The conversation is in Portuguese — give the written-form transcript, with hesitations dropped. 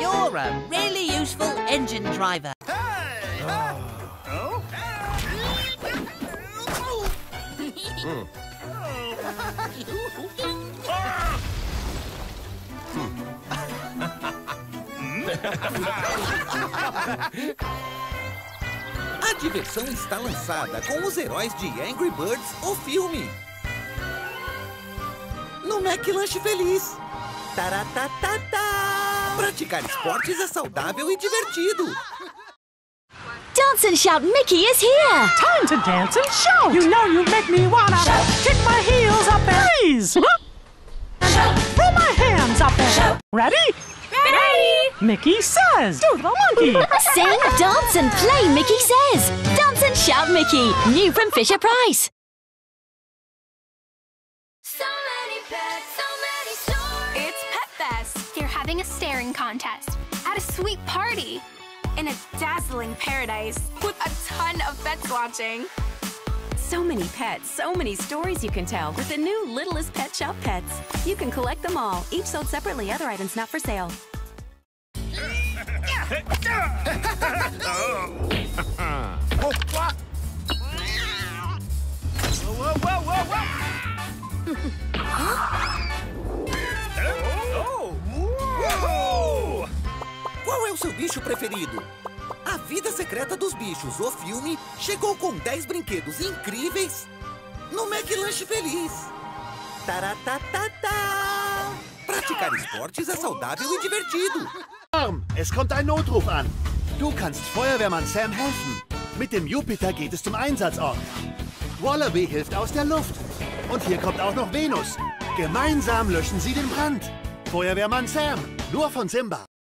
You're a really useful engine driver. A diversão está lançada com os heróis de Angry Birds, o filme. No McLanche Feliz. Taratatata! Praticar esportes é saudável e divertido. Dance and Shout Mickey is here! Time to dance and shout! You know you make me wanna shout. Kick my heels up and freeze! Throw my hands up and shout. Ready? Ready! Mickey says to the monkey! Sing, dance and play Mickey Says! Dance and Shout Mickey! New from Fisher-Price! So many pets, so many stories. It's Pet Fest. They're having a staring contest at a sweet party in a dazzling paradise with a ton of pets watching. So many pets, so many stories you can tell with the new Littlest Pet Shop Pets. You can collect them all, each sold separately, other items not for sale. Qual é o seu bicho preferido? A Vida Secreta dos Bichos, o filme, chegou com 10 brinquedos incríveis no McLanche Feliz. Taratatata! Praticar esportes é saudável e divertido. Es kommt ein Notruf an. Du kannst Feuerwehrmann Sam helfen. Mit dem Jupiter geht es zum Einsatzort. Wallaby hilft aus der Luft. Und hier kommt auch noch Venus. Gemeinsam löschen sie den Brand. Feuerwehrmann Sam, nur von Simba.